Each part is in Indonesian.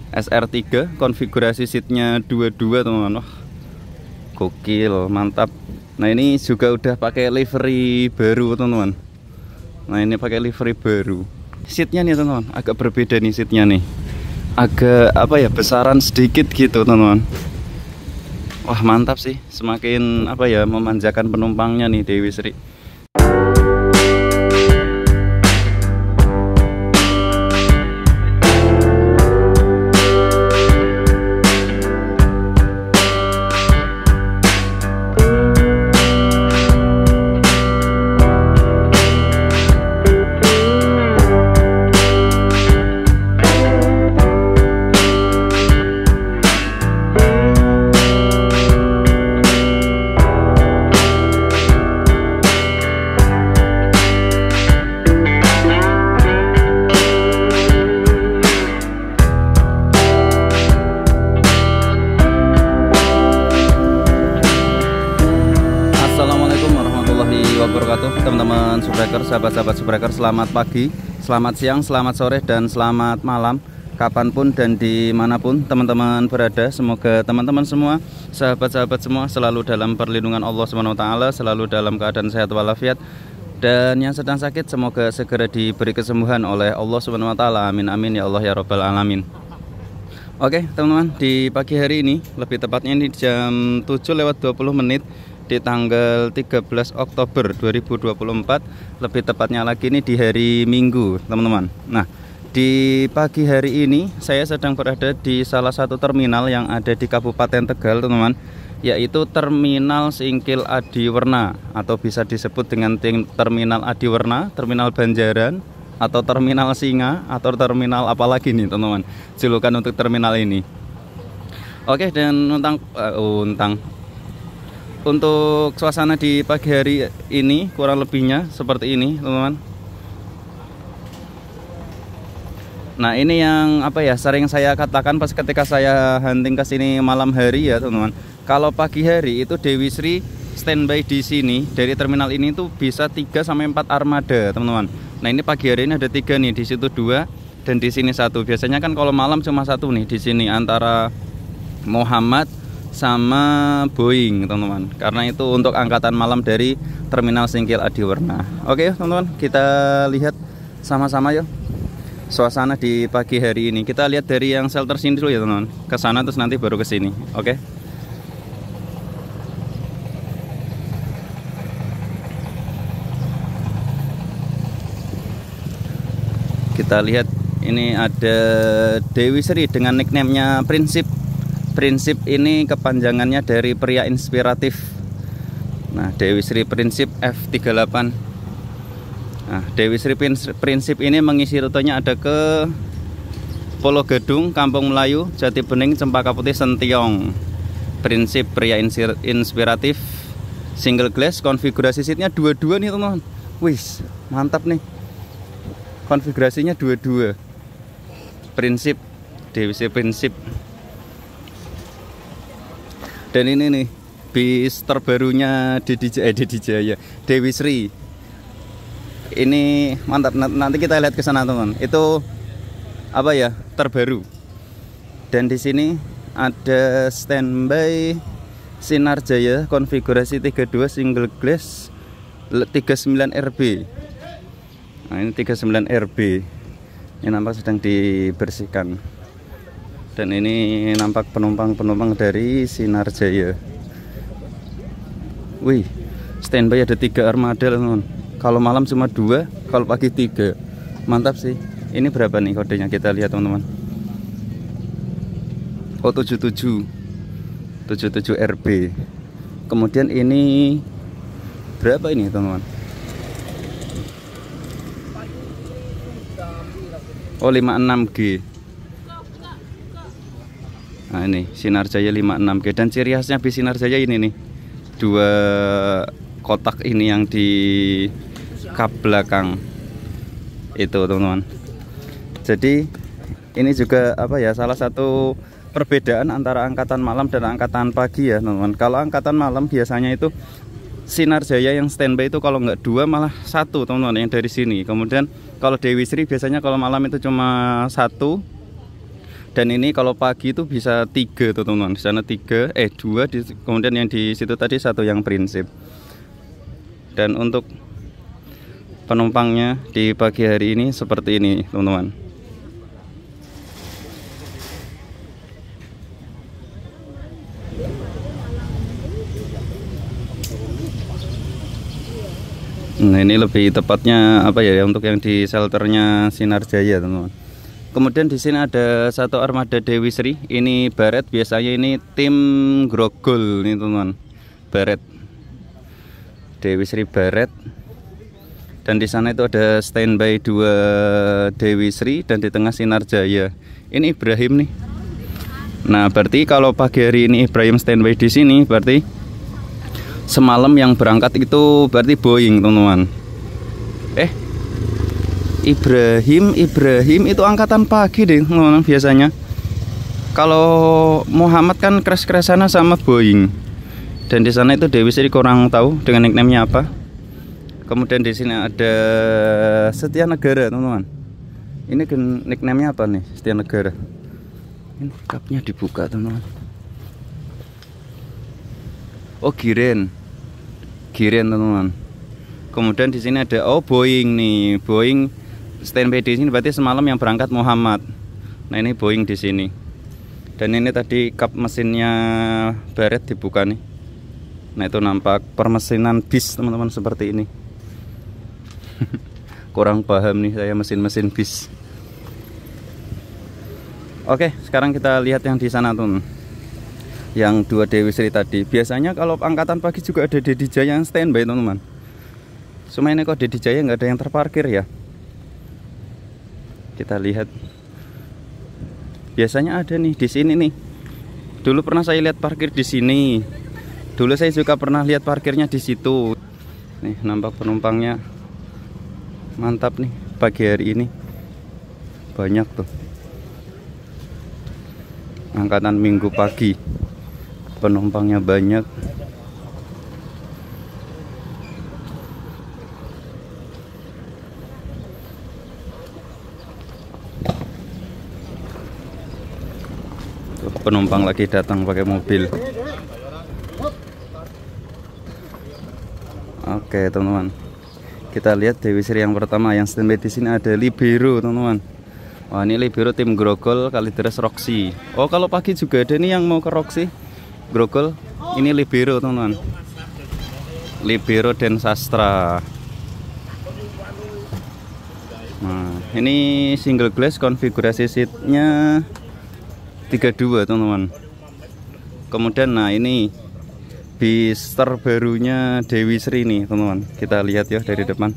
SR3, konfigurasi seatnya 22 teman-teman. Wah, gokil, mantap. Nah ini juga udah pakai livery baru teman-teman. Nah ini pakai livery baru. Seatnya nih teman-teman, agak berbeda nih seatnya nih. Agak apa ya, besaran sedikit gitu teman-teman. Wah mantap sih, semakin apa ya, memanjakan penumpangnya nih Dewi Sri. Teman-teman Subbreaker, sahabat-sahabat Subbreaker, selamat pagi, selamat siang, selamat sore, dan selamat malam, kapanpun dan dimanapun teman-teman berada. Semoga teman-teman semua, sahabat-sahabat semua, selalu dalam perlindungan Allah SWT, selalu dalam keadaan sehat walafiat, dan yang sedang sakit semoga segera diberi kesembuhan oleh Allah SWT. Amin amin ya Allah ya Rabbal alamin. Oke teman-teman, di pagi hari ini, lebih tepatnya ini jam 7:20 di tanggal 13 Oktober 2024, lebih tepatnya lagi ini di hari Minggu teman-teman. Nah di pagi hari ini saya sedang berada di salah satu terminal yang ada di Kabupaten Tegal teman-teman, yaitu Terminal Singkil Adiwerna, atau bisa disebut dengan Terminal Adiwerna, Terminal Banjaran, atau Terminal Singa, atau terminal apalagi nih teman-teman, julukan untuk terminal ini. Oke, dan untuk suasana di pagi hari ini kurang lebihnya seperti ini teman-teman. Nah ini yang apa ya, sering saya katakan pas ketika saya hunting ke sini malam hari ya teman-teman. Kalau pagi hari itu Dewi Sri standby di sini dari terminal ini tuh bisa 3 sampai 4 armada teman-teman. Nah ini pagi hari ini ada 3 nih, di situ 2 dan di sini 1. Biasanya kan kalau malam cuma 1 nih di sini, antara Muhammad sama Boeing teman-teman, karena itu untuk angkatan malam dari Terminal Singkil Adiwerna. Oke teman-teman, kita lihat sama-sama yuk suasana di pagi hari ini. Kita lihat dari yang shelter sini dulu ya teman-teman, ke sana terus nanti baru ke sini. Oke. Kita lihat ini ada Dewi Sri dengan nickname-nya Prinsip. Prinsip ini kepanjangannya dari pria inspiratif. Nah, Dewi Sri Prinsip F38. Nah, Dewi Sri Prinsip ini mengisi rutenya ada ke Pulau Gadung, Kampung Melayu, Jati Bening, Cempaka Putih, Sentiong. Prinsip pria inspiratif, single glass, konfigurasi seatnya 22 nih teman-teman. Wis, mantap nih. Konfigurasinya 22. Prinsip, Dewi Sri Prinsip. Dan ini nih bis terbarunya Dewi Jaya, Dewi Sri. Ini mantap, nanti kita lihat ke sana teman. Itu apa ya, terbaru. Dan di sini ada standby Sinar Jaya, konfigurasi 32 single glass 39 RB. Nah ini 39 RB. Ini nampak sedang dibersihkan. Dan ini nampak penumpang-penumpang dari Sinar Jaya. Wih, standby ada 3 armada teman-teman. Kalau malam cuma 2, kalau pagi 3. Mantap sih. Ini berapa nih kodenya, kita lihat teman-teman. Oh 77 RB. Kemudian ini berapa ini teman-teman? Oh 56G. Nah ini Sinar Jaya 56G. Dan ciri khasnya bis Sinar Jaya ini nih, 2 kotak ini yang di kap belakang itu teman-teman. Jadi ini juga apa ya, salah satu perbedaan antara angkatan malam dan angkatan pagi ya teman-teman. Kalau angkatan malam biasanya itu Sinar Jaya yang standby itu kalau nggak 2 malah 1 teman-teman, yang dari sini. Kemudian kalau Dewi Sri biasanya kalau malam itu cuma 1. Dan ini kalau pagi itu bisa 3 tuh teman-teman. Di sana 3, 2 kemudian yang di situ tadi 1 yang prinsip. Dan untuk penumpangnya di pagi hari ini seperti ini teman-teman. Nah ini lebih tepatnya apa ya untuk yang di shelternya Sinar Jaya teman-teman. Kemudian di sini ada 1 armada Dewi Sri. Ini baret, biasanya ini tim grogol nih teman-teman. Baret. Dewi Sri baret. Dan di sana itu ada standby 2 Dewi Sri dan di tengah Sinar Jaya. Ini Ibrahim nih. Nah, berarti kalau pagi hari ini Ibrahim standby di sini, berarti semalam yang berangkat itu berarti Boeing, teman-teman. Ibrahim itu angkatan pagi deh teman-teman biasanya. Kalau Muhammad kan crash-crashannya sama Boeing. Dan di sana itu Dewi Sri kurang tahu dengan nickname-nya apa. Kemudian di sini ada Setia Negara teman-teman. Ini nickname-nya apa nih Setia Negara? Ini kapnya dibuka teman-teman. Oh Giren teman-teman. Kemudian di sini ada Boeing nih. Boeing standby di sini berarti semalam yang berangkat Muhammad. Nah ini Boeing di sini. Dan ini tadi kap mesinnya baret dibuka nih. Nah itu nampak permesinan bis teman-teman seperti ini. Kurang paham nih saya mesin-mesin bis. Oke, sekarang kita lihat yang di sana tuh. Yang 2 Dewi Sri tadi. Biasanya kalau angkatan pagi juga ada Dedi Jaya yang standby teman-teman. Cuma ini kok Dedi Jaya nggak ada yang terparkir ya. Kita lihat. Biasanya ada nih di sini nih. Dulu pernah saya lihat parkir di sini. Dulu saya juga pernah lihat parkirnya di situ. Nih nampak penumpangnya. Mantap nih pagi hari ini. Banyak tuh. Angkatan Minggu pagi. Penumpangnya banyak. Penumpang lagi datang pakai mobil. Oke teman-teman, kita lihat Dewi Sri yang pertama yang standby di sini ada Libero teman-teman. Wah ini Libero tim grogol Kalideres Roxy. Oh kalau pagi juga ada nih yang mau ke Roxy grogol. Ini Libero teman-teman. Libero dan Sastra. Nah ini single glass, konfigurasi seatnya 32 teman-teman. Kemudian nah ini bis terbarunya Dewi Sri nih teman-teman. Kita lihat ya dari depan.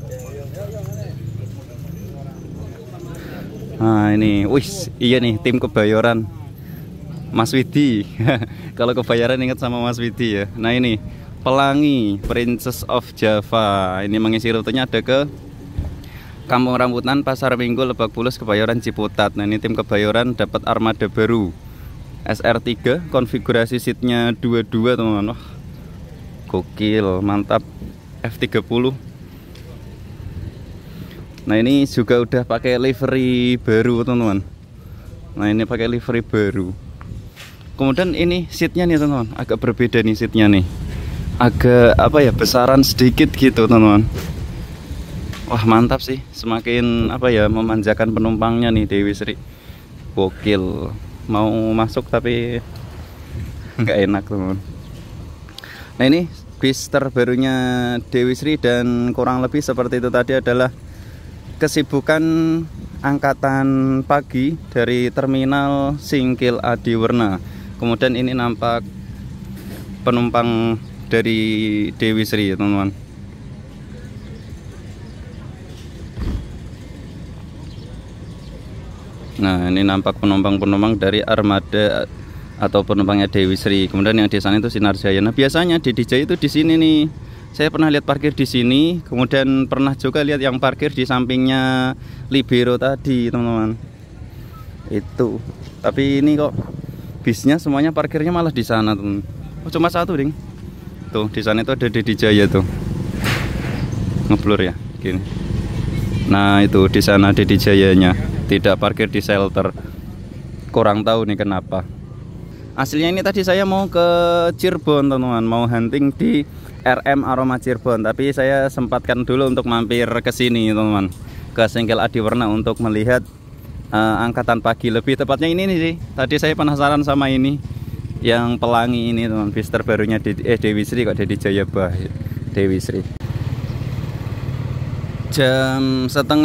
Nah ini, wis iya nih tim Kebayoran Mas Widi. Kalau Kebayoran ingat sama Mas Widi ya. Nah ini Pelangi Princess of Java. Ini mengisi rutenya ada ke Kampung Rambutan, Pasar Minggu, Lebak Bulus, Kebayoran, Ciputat. Nah ini tim Kebayoran dapat armada baru SR3, konfigurasi seatnya 22 teman-teman. Wah, gokil, mantap. F30. Nah ini juga udah pakai livery baru teman-teman. Nah ini pakai livery baru. Kemudian ini seatnya nih teman-teman, agak berbeda nih seatnya nih. Agak apa ya, besaran sedikit gitu teman-teman. Wah mantap sih, semakin apa ya, memanjakan penumpangnya nih Dewi Sri. Gokil. Mau masuk tapi nggak enak teman-teman. Nah ini bis terbarunya Dewi Sri dan kurang lebih seperti itu tadi adalah kesibukan angkatan pagi dari terminal Singkil Adiwerna. Kemudian ini nampak penumpang dari Dewi Sri ya teman-teman. Nah ini nampak penumpang-penumpang dari armada atau penumpangnya Dewi Sri. Kemudian yang di sana itu Sinar Jaya. Nah biasanya Dedi Jaya itu di sini nih. Saya pernah lihat parkir di sini, kemudian pernah juga lihat yang parkir di sampingnya Libero tadi, teman-teman. Itu. Tapi ini kok bisnya semuanya parkirnya malah di sana, teman. Oh, cuma satu, Ding. Tuh, di sana itu ada Dedi Jaya tuh. Ngeblur ya, gini. Nah, itu di sana Dedi Jayanya, tidak parkir di shelter. kurang tahu nih kenapa. Aslinya ini tadi saya mau ke Cirebon teman-teman, mau hunting di RM Aroma Cirebon, tapi saya sempatkan dulu untuk mampir ke sini teman-teman, ke Sengkel Adiwarna untuk melihat angkatan pagi. Lebih tepatnya ini nih sih, tadi saya penasaran sama ini yang pelangi ini teman, bis terbarunya Dewi Sri, kok Dedi Jayabah Dewi Sri. Jam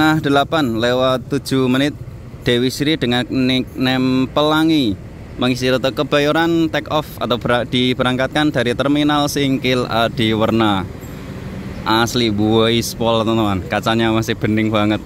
7:30 Dewi Sri dengan nickname Pelangi mengisi rute Kebayoran take off atau diberangkatkan dari terminal Singkil Adiwarna. Asli boys pol teman-teman, kacanya masih bening banget.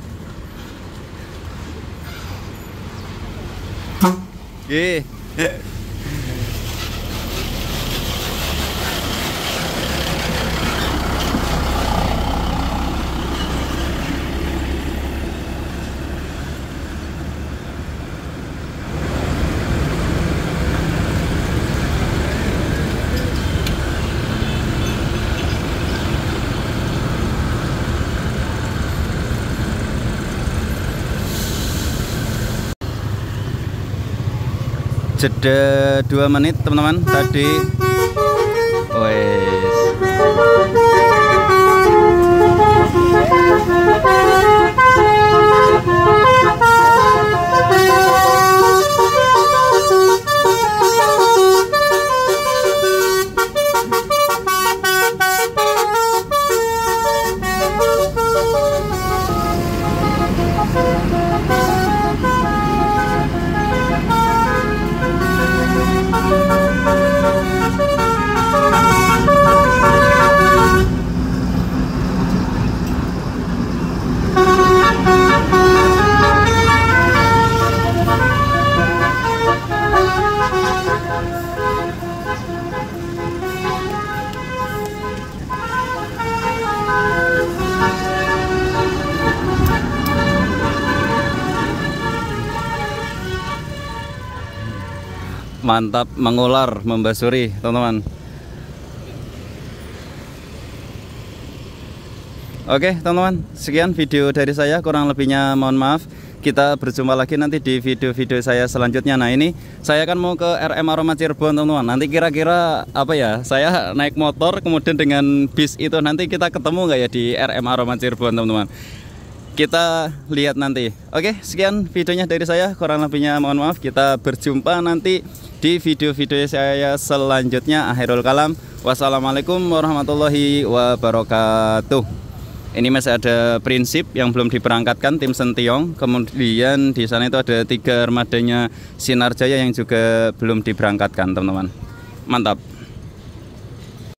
Jeda 2 menit teman-teman tadi. Wes. Mantap, mengular, membasuri teman-teman. Oke teman-teman, sekian video dari saya, kurang lebihnya mohon maaf. Kita berjumpa lagi nanti di video-video saya selanjutnya. Nah ini saya akan mau ke RM Aroma Cirebon teman-teman. Nanti kira-kira apa ya, saya naik motor kemudian dengan bis itu nanti kita ketemu nggak ya di RM Aroma Cirebon teman-teman. Kita lihat nanti. Oke, sekian videonya dari saya, kurang lebihnya mohon maaf. Kita berjumpa nanti di video-video saya selanjutnya. Akhirul kalam, wassalamualaikum warahmatullahi wabarakatuh. Ini masih ada Prinsip yang belum diberangkatkan, tim Sentiong. Kemudian di sana itu ada 3 armadanya Sinar Jaya yang juga belum diberangkatkan teman-teman. Mantap.